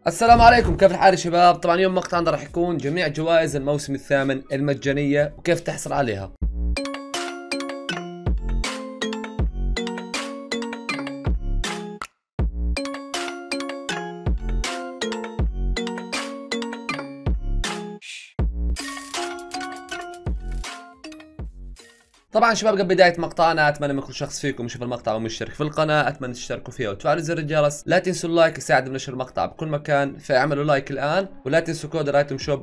السلام عليكم، كيف الحال يا شباب؟ طبعا اليوم مقطعنا راح يكون جميع جوائز الموسم الثامن المجانية وكيف تحصل عليها. طبعا شباب قبل بداية مقطعنا اتمنى من كل شخص فيكم يشوف المقطع ومشترك في القناة، اتمنى تشتركوا فيها وتفعلوا زر الجرس، لا تنسوا اللايك يساعد بنشر المقطع بكل مكان، فاعملوا لايك الان ولا تنسوا كود الايتم شوب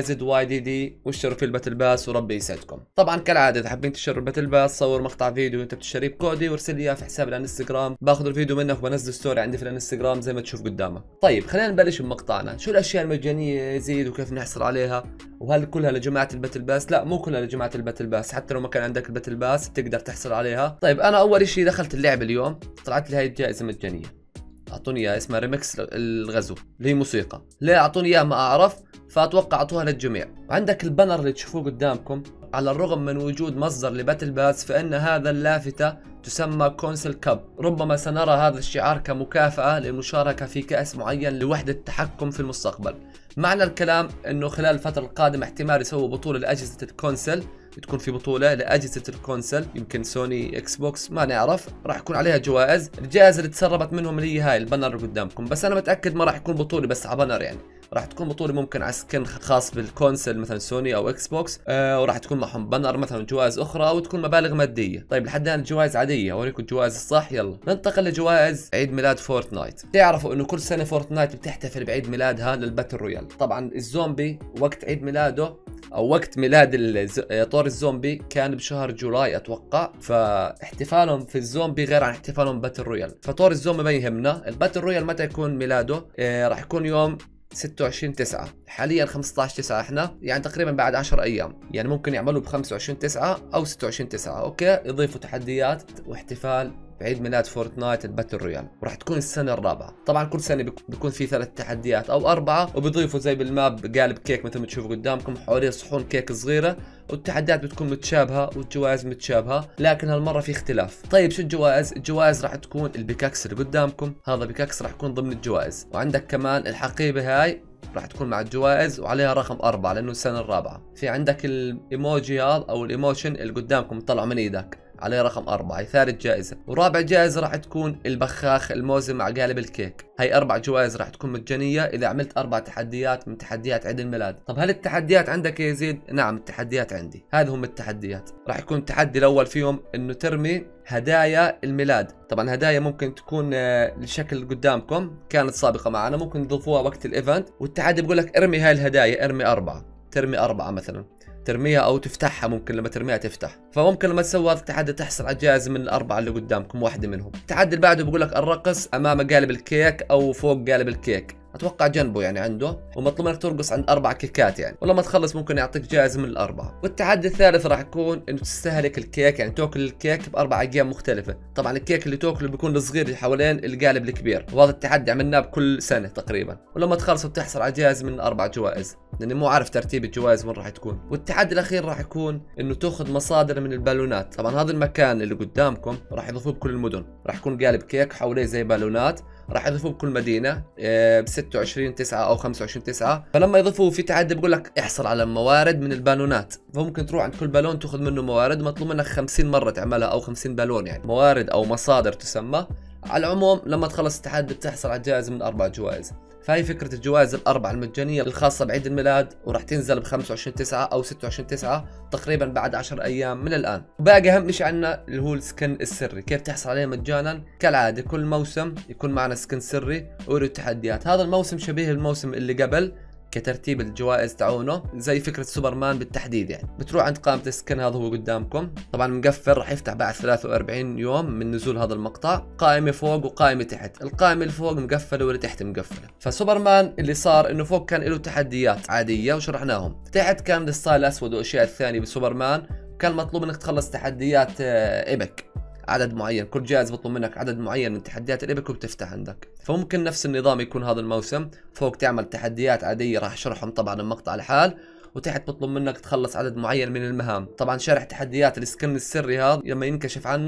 YZYDD واشتروا في الباتل باس وربي يسعدكم. طبعا كالعادة اذا حابين تشتروا الباتل باس صور مقطع فيديو وانت بتشتري بكودي وارسل لي اياه في حساب الانستغرام، باخذ الفيديو منك وبنزل ستوري عندي في الانستغرام زي ما تشوف قدامك. طيب خلينا نبلش بمقطعنا، شو الاشياء المجانية يا يزيد وكيف نحصل عليها؟ وهل كلها لجماعة الباتل باس؟ لا مو كلها لجماعة الباتل باس، حتى لو ما كان عندك الباتل باس بتقدر تحصل عليها. طيب انا اول اشي دخلت اللعبة اليوم طلعت لي هاي الجائزة مجانية، اعطوني اياها اسمها ريمكس الغزو اللي هي موسيقى، ليه اعطوني اياها ما اعرف، فاتوقع اعطوها للجميع. وعندك البانر اللي تشوفوه قدامكم، على الرغم من وجود مصدر لباتل باس فان هذا اللافتة تسمى كونسل كاب، ربما سنرى هذا الشعار كمكافأة للمشاركة في كأس معين لوحدة التحكم في المستقبل. معنى الكلام انه خلال الفترة القادمة احتمال يسووا بطولة لأجهزة الكونسل، تكون في بطولة لأجهزة الكونسل يمكن سوني اكس بوكس ما نعرف، راح يكون عليها جوائز. الجائزة اللي تسربت منهم اللي هي هاي البانر اللي قدامكم، بس انا متأكد ما راح يكون بطولة بس على بانر، يعني راح تكون بطولة ممكن على سكن خاص بالكونسل مثلا سوني او اكس بوكس، وراح تكون معهم بانر مثلا جوائز اخرى وتكون مبالغ مادية. طيب لحد الان الجوائز عادية، اوريكم الجوائز الصح. يلا ننتقل لجوائز عيد ميلاد فورتنايت. تعرفوا انه كل سنة فورتنايت بتحتفل بعيد ميلادها للباتل رويال. طبعا الزومبي وقت عيد ميلاده او وقت ميلاد طور الزومبي كان بشهر جولاي اتوقع، فاحتفالهم في الزومبي غير عن احتفالهم باتل رويال. فطور الزومبي ما يهمنا، الباتل رويال متى يكون ميلاده؟ راح يكون يوم 26/9، حاليا 15/9 احنا، يعني تقريبا بعد 10 ايام، يعني ممكن يعملوا ب 25/9 او 26/9. اوكي، يضيفوا تحديات واحتفال بعيد ميلاد فورتنايت الباتل رويال، وراح تكون السنه الرابعه. طبعا كل سنه بيكون في 3 تحديات او 4، وبيضيفوا زي بالماب قالب كيك مثل ما تشوفوا قدامكم، حواليه صحون كيك صغيره، والتحديات بتكون متشابهه والجوائز متشابهه، لكن هالمره في اختلاف. طيب شو الجوائز؟ الجوائز راح تكون البيكاكس اللي قدامكم، هذا بيكاكس راح يكون ضمن الجوائز، وعندك كمان الحقيبه هاي راح تكون مع الجوائز وعليها رقم 4 لانه السنه الرابعه. في عندك الايموجي هذا او الايموشن اللي قدامكم طلعوا من ايدك عليه رقم 4، هي ثالث جائزة. ورابع جائزة راح تكون البخاخ الموزة مع قالب الكيك، هي 4 جوائز راح تكون مجانية إذا عملت 4 تحديات من تحديات عيد الميلاد. طب هل التحديات عندك يا يزيد؟ نعم التحديات عندي، هذه هم التحديات. راح يكون التحدي الأول فيهم إنه ترمي هدايا الميلاد. طبعا هدايا ممكن تكون للشكل قدامكم كانت سابقة معنا، ممكن تضيفوها وقت الإيفنت، والتحدي بقول لك ارمي هاي الهدايا، ارمي 4، ترمي 4 مثلا، ترميها او تفتحها، ممكن لما ترميها تفتح. فممكن لما تسوي هذا التحدي تحصل على جائزه من الاربعه اللي قدامكم واحده منهم. التحدي اللي بعده بقول لك الرقص امام قالب الكيك او فوق قالب الكيك، اتوقع جنبه يعني عنده، ومطلوب منك ترقص عند 4 كيكات يعني، ولما تخلص ممكن يعطيك جائزه من الاربعه. والتحدي الثالث راح يكون انه تستهلك الكيك، يعني تاكل الكيك ب4 ايام مختلفه. طبعا الكيك اللي تاكله بيكون الصغير اللي حوالين القالب الكبير، وهذا التحدي عملناه بكل سنه تقريبا، ولما تخلص بتحصل على جائزه من 4 جوائز، لاني مو عارف ترتيب الجوائز وين راح تكون. والتحدي الاخير راح يكون انه تاخذ مصادر من البالونات. طبعا هذا المكان اللي قدامكم راح يضيفوه بكل المدن، راح يكون قالب كيك حواليه زي بالونات، راح يضيفوه بكل مدينه ب 26/9 او 25/9. فلما يضيفوه في تحدي بقول لك احصل على موارد من البالونات، فممكن تروح عند كل بالون تاخذ منه موارد، مطلوب منك 50 مره تعملها او 50 بالون، يعني موارد او مصادر تسمى. على العموم لما تخلص التحدي بتحصل على جائزه من 4 جوائز. فهي فكرة الجوائز الأربعة المجانية الخاصة بعيد الميلاد، وراح تنزل ب 25/9 أو 26/9 تقريبا بعد 10 أيام من الآن. وباقي أهم شيء عنا اللي هو السكن السري، كيف تحصل عليه مجانا؟ كالعادة كل موسم يكون معنا سكن سري وله تحديات. هذا الموسم شبيه الموسم اللي قبل كترتيب الجوائز تعونه، زي فكرة سوبرمان بالتحديد، يعني بتروح عند قائمة السكن، هذا هو قدامكم طبعا مقفل، راح يفتح بعد 43 يوم من نزول هذا المقطع، قائمة فوق وقائمة تحت، القائمة اللي فوق مقفلة واللي تحت مقفلة. فسوبرمان اللي صار انه فوق كان له تحديات عادية وشرحناهم، تحت كان الستايل الاسود والاشياء الثانية بسوبرمان، كان مطلوب منك تخلص تحديات ايبك عدد معين، كل جائزة بطلب منك عدد معين من تحديات الإيبك وبتفتح عندك. فممكن نفس النظام يكون هذا الموسم، فوق تعمل تحديات عادية راح اشرحهم طبعا المقطع الحال، وتحت بطلب منك تخلص عدد معين من المهام. طبعا شرح تحديات السكن السري هذا لما ينكشف عنه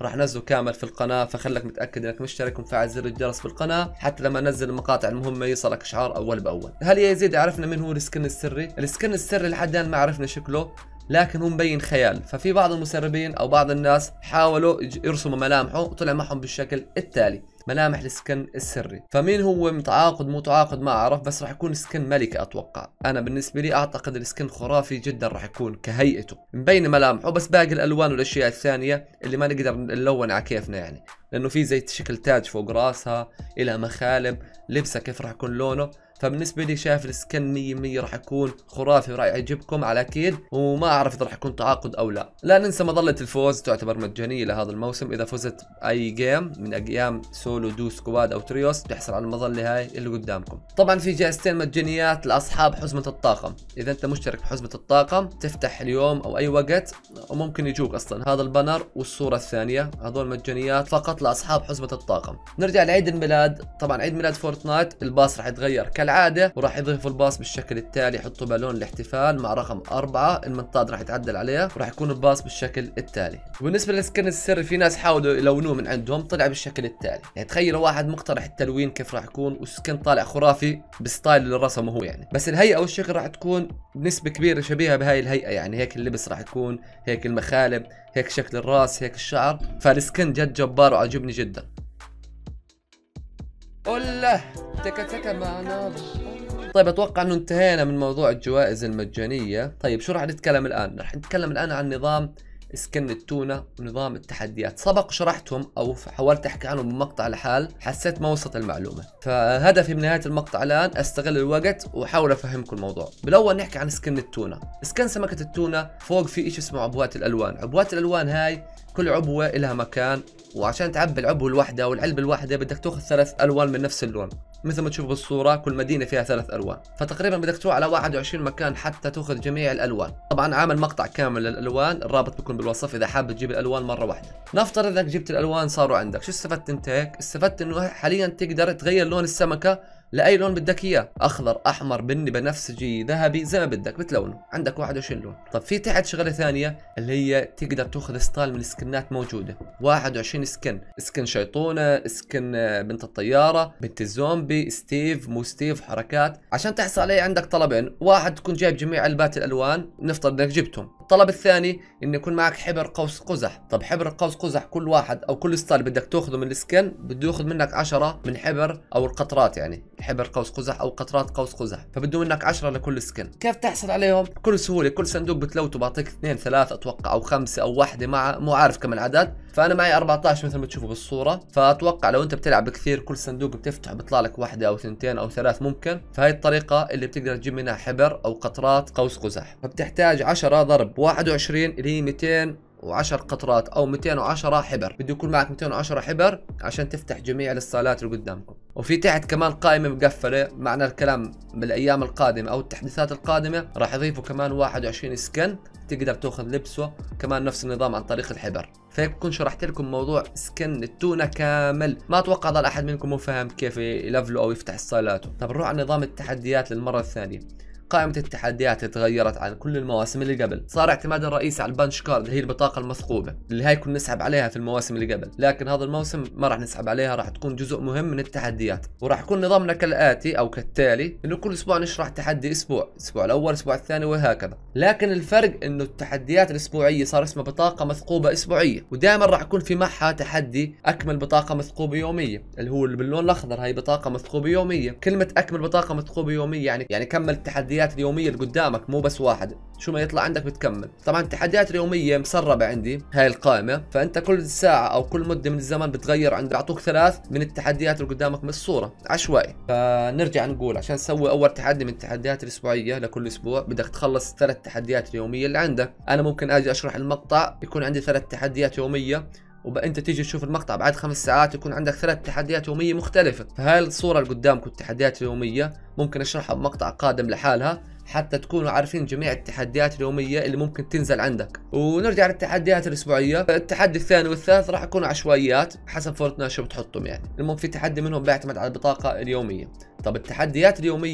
راح انزله كامل في القناه، فخلك متاكد انك مشترك ومفعل زر الجرس في القناه حتى لما انزل المقاطع المهمه يصلك اشعار اول باول. هل يا يزيد عرفنا من هو السكن السري؟ السكن السري لحد الان ما عرفنا شكله، لكن هو مبين خيال. ففي بعض المسربين او بعض الناس حاولوا يرسموا ملامحه وطلع معهم بالشكل التالي، ملامح السكن السري. فمين هو متعاقد مو متعاقد ما اعرف، بس راح يكون سكن ملكة اتوقع. انا بالنسبه لي اعتقد السكن خرافي جدا راح يكون كهيئته، مبين ملامحه، بس باقي الالوان والاشياء الثانيه اللي ما نقدر نلون على كيفنا يعني، لانه في زي شكل تاج فوق راسها، الى مخالب، لبسها كيف راح يكون لونه. فبالنسبه لي شايف السكن 100% راح يكون خرافي وراح يعجبكم على اكيد، وما اعرف اذا راح يكون تعاقد او لا. لا ننسى مظله الفوز تعتبر مجانيه لهذا الموسم، اذا فزت اي جيم من ايام سولو دو سكواد او تريوس تحصل على المظله هاي اللي قدامكم. طبعا في جائزتين مجانيات لاصحاب حزمه الطاقم، اذا انت مشترك بحزمه الطاقم تفتح اليوم او اي وقت وممكن يجوك اصلا هذا البانر والصوره الثانيه، هذول مجانيات فقط لاصحاب حزمه الطاقم. نرجع لعيد الميلاد. طبعا عيد ميلاد فورتنايت الباص راح يتغير كالعاده، وراح يضيفوا الباص بالشكل التالي، يحطوا بالون الاحتفال مع رقم 4، المنطاد راح يتعدل عليه وراح يكون الباص بالشكل التالي. وبالنسبه للسكن السري في ناس حاولوا يلونوه من عندهم، طلع بالشكل التالي. يعني تخيلوا واحد مقترح التلوين كيف راح يكون، والسكن طالع خرافي بالستايل اللي رسمه هو يعني، بس الهيئه والشكل راح تكون بنسبه كبيره شبيهه بهاي الهيئه، يعني هيك اللبس راح يكون، هيك المخالب، هيك شكل الراس، هيك الشعر. فالسكن جد جبار وعجبني جدا. قله تكا تكا معنا. طيب اتوقع انه انتهينا من موضوع الجوائز المجانيه. طيب شو راح نتكلم الان؟ راح نتكلم الان عن نظام سكن التونة ونظام التحديات. سبق شرحتهم او حاولت احكي عنهم بمقطع لحال، حسيت ما وصلت المعلومه، فهدفي من نهايه المقطع الان استغل الوقت واحاول افهمكم الموضوع. بالاول نحكي عن سكن التونة. سكن سمكه التونة فوق في شيء اسمه عبوات الالوان. عبوات الالوان هاي كل عبوه لها مكان، وعشان تعبي العبوه الواحده او العلبه الواحده بدك تاخذ 3 الوان من نفس اللون، مثل ما تشوف بالصوره كل مدينه فيها 3 الوان، فتقريبا بدك تروح على 21 مكان حتى تاخذ جميع الالوان. طبعا عامل مقطع كامل للالوان، الرابط بيكون بالوصف اذا حابب تجيب الالوان مره واحده. نفترض انك جبت الالوان صاروا عندك، شو استفدت انت هيك؟ استفدت انه حاليا تقدر تغير لون السمكه لاي لون بدك اياه، اخضر، احمر، بني، بنفسجي، ذهبي، زي ما بدك بتلونه، عندك 21 لون. طب في تحت شغله ثانيه اللي هي تقدر تاخذ ستايل من السكنات موجوده، 21 سكن، سكن شيطونه، سكن بنت الطياره، بنت الزومبي، ستيف، مو ستيف، حركات. عشان تحصل عليه عندك طلبين، واحد تكون جايب جميع علبات الالوان، نفترض انك جبتهم. الطلب الثاني انه يكون معك حبر قوس قزح. طب حبر قوس قزح كل واحد او كل ستايل بدك تاخذه من السكن بده ياخذ منك 10 من حبر او القطرات، يعني حبر قوس قزح او قطرات قوس قزح، فبده منك 10 لكل سكن. كيف تحصل عليهم؟ بكل سهوله، كل صندوق بتلوته بعطيك 2 3 اتوقع او 5 او واحده، مع مو عارف كم العدد، فانا معي 14 مثل ما تشوفوا بالصوره. فاتوقع لو انت بتلعب كثير كل صندوق بتفتح بيطلع لك واحده او 2 او 3 ممكن، فهي الطريقه اللي بتقدر تجيب منها حبر او قطرات قوس قزح. فبتحتاج 10 ضرب 21 اللي هي 210 قطرات او 210 حبر، بده يكون معك 210 حبر عشان تفتح جميع الصالات اللي قدامكم. وفي تحت كمان قائمه مقفله، معنى الكلام بالايام القادمه او التحديثات القادمه راح يضيفوا كمان 21 سكن تقدر تاخذ لبسه كمان نفس النظام عن طريق الحبر. فهيك بكون شرحت لكم موضوع سكن التونة كامل. ما اتوقع ضل احد منكم مو فاهم كيف يلفله او يفتح صالاته. طب نروح على نظام التحديات للمره الثانيه. قائمة التحديات تغيرت عن كل المواسم اللي قبل، صار اعتماد الرئيسي على البنش كارد اللي هي البطاقة المثقوبة اللي هاي كنا نسحب عليها في المواسم اللي قبل، لكن هذا الموسم ما راح نسحب عليها، راح تكون جزء مهم من التحديات. وراح يكون نظامنا كالآتي او كالتالي، انه كل اسبوع نشرح تحدي اسبوع، الاسبوع الاول، الاسبوع الثاني وهكذا. لكن الفرق انه التحديات الاسبوعية صار اسمها بطاقة مثقوبة اسبوعية، ودائما راح يكون في معها تحدي اكمل بطاقة مثقوبة يومية اللي هو اللي باللون الاخضر، هي بطاقة مثقوبة يومية. كلمة اكمل بطاقة مثقوبة يومية يعني كمل التحديات اليومية اللي قدامك، مو بس واحد، شو ما يطلع عندك بتكمل. طبعا التحديات اليوميه مسربه عندي هاي القائمه، فانت كل ساعه او كل مده من الزمن بتغير، عند بيعطوك 3 من التحديات اللي قدامك من الصوره عشوائي. فنرجع نقول عشان تسوي اول تحدي من التحديات الاسبوعيه لكل اسبوع بدك تخلص 3 تحديات اليوميه اللي عندك. انا ممكن اجي اشرح المقطع يكون عندي 3 تحديات يوميه، وانت تيجي تشوف المقطع بعد 5 ساعات يكون عندك 3 تحديات يوميه مختلفه. فهاي الصوره اللي قدامكم التحديات اليوميه ممكن اشرحها بمقطع قادم لحالها حتى تكونوا عارفين جميع التحديات اليوميه اللي ممكن تنزل عندك. ونرجع للتحديات الاسبوعيه. التحدي الثاني والثالث راح يكونوا عشوائيات حسب فورتنايت شو بتحطهم، يعني المهم في تحدي منهم بيعتمد على البطاقه اليوميه. طب التحديات اليوميه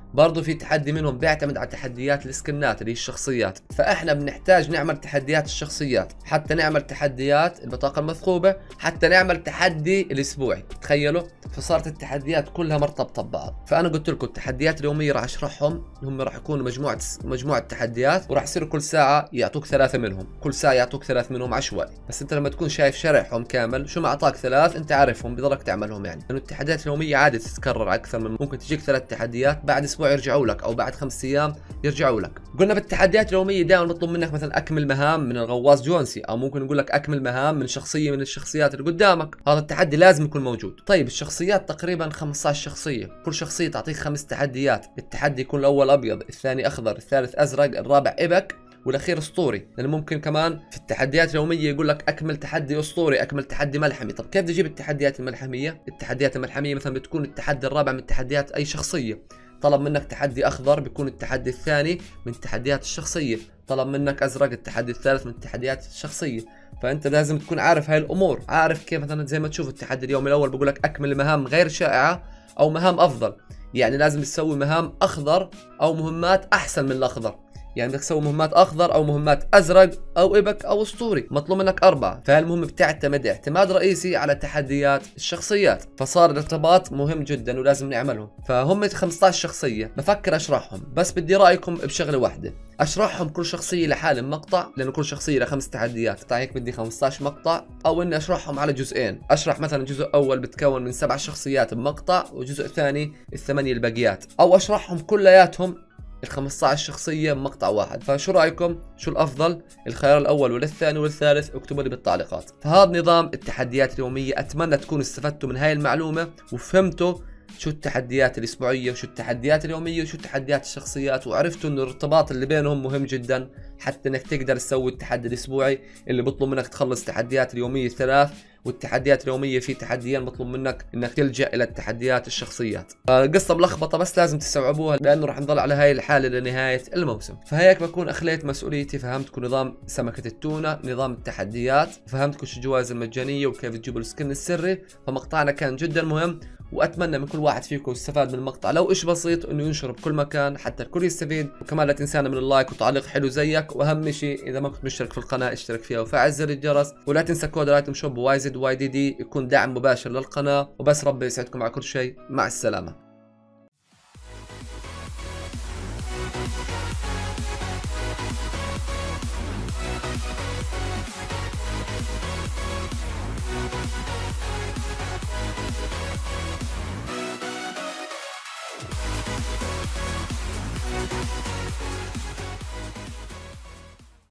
برضو في تحدي منهم بيعتمد على تحديات السكنات اللي هي الشخصيات. فاحنا بنحتاج نعمل تحديات الشخصيات حتى نعمل تحديات البطاقة المثقوبة، حتى نعمل تحدي الاسبوعي. تخيلوا، فصارت التحديات كلها مرتبطة ببعض. فانا قلت لكم التحديات اليومية راح اشرحهم، هم راح يكونوا مجموعة تحديات، وراح يصير كل ساعة يعطوك 3 منهم، كل ساعة يعطوك 3 منهم عشوائي. بس انت لما تكون شايف شرحهم كامل، شو ما اعطاك 3 انت عارفهم بضلك تعملهم، يعني لانه التحديات اليومية عادي تتكرر اكثر من ممكن تجيك 3 تحديات بعد اسبوع يرجعوا لك، او بعد 5 ايام يرجعوا لك. قلنا بالتحديات اليومية دائما بطلب منك مثلا اكمل مهام من الغواص جونسي، او ممكن نقول لك اكمل مهام من شخصية من الشخصيات اللي قدامك. هذا التحدي لازم يكون موجود. طيب الشخصيات تقريبا 15 شخصية، كل شخصية تعطيك 5 تحديات. التحدي يكون الاول ابيض، الثاني اخضر، الثالث ازرق، الرابع ابك، والاخير اسطوري. لانه ممكن كمان في التحديات اليوميه يقول لك اكمل تحدي اسطوري، اكمل تحدي ملحمي. طب كيف تجيب التحديات الملحميه؟ التحديات الملحميه مثلا بتكون التحدي الرابع من تحديات اي شخصيه. طلب منك تحدي اخضر بيكون التحدي الثاني من تحديات الشخصيه، طلب منك ازرق التحدي الثالث من تحديات الشخصيه. فانت لازم تكون عارف هاي الامور، عارف كيف مثلا زي ما تشوف التحدي اليومي الاول بقول لك اكمل مهام غير شائعه او مهام افضل، يعني لازم تسوي مهام اخضر او مهمات احسن من الاخضر. يعني بدك تسوي مهمات اخضر او مهمات ازرق او ابك او اسطوري، مطلوب منك 4. فالمهم بتعتمد اعتماد رئيسي على تحديات الشخصيات. فصار الارتباط مهم جدا ولازم نعمله. فهم 15 شخصيه بفكر اشرحهم، بس بدي رايكم بشغله واحده، اشرحهم كل شخصيه لحالها مقطع، لانه كل شخصيه لها 5 تحديات. طيب هيك بدي 15 مقطع، او اني اشرحهم على جزئين. اشرح مثلا جزء اول بتكون من 7 شخصيات بمقطع، وجزء ثاني ال8 الباقيات، او اشرحهم كلياتهم ال15 شخصية بمقطع واحد. فشو رأيكم؟ شو الأفضل؟ الخيار الأول ولا الثاني ولا الثالث؟ اكتبوا لي بالتعليقات. فهذا نظام التحديات اليومية. أتمنى تكونوا استفدتوا من هاي المعلومة وفهمتوا شو التحديات الأسبوعية وشو التحديات اليومية وشو تحديات الشخصيات، وعرفتوا إنه الارتباط اللي بينهم مهم جدا حتى إنك تقدر تسوي التحدي الأسبوعي اللي بيطلب منك تخلص التحديات اليومية 3، والتحديات اليومية في تحديين مطلوب منك انك تلجأ الى التحديات الشخصيات. فالقصة ملخبطة بس لازم تستوعبوها، لانه راح نضل على هاي الحالة لنهاية الموسم. فهيك بكون اخليت مسؤوليتي، فهمتكم نظام سمكة التونة، نظام التحديات، فهمتكم شو الجوائز المجانية وكيف تجيبوا السكن السري. فمقطعنا كان جدا مهم، واتمنى من كل واحد فيكم يستفاد من المقطع لو ايش بسيط، انه ينشر بكل مكان حتى الكل يستفيد. وكمان لا تنسانا من اللايك وتعليق حلو زيك، واهم شيء اذا ما كنت مشترك في القناه اشترك فيها وفعل زر الجرس، ولا تنسى كود الايتم شوب YZYDD يكون دعم مباشر للقناه. وبس ربي يسعدكم على كل شيء، مع السلامه.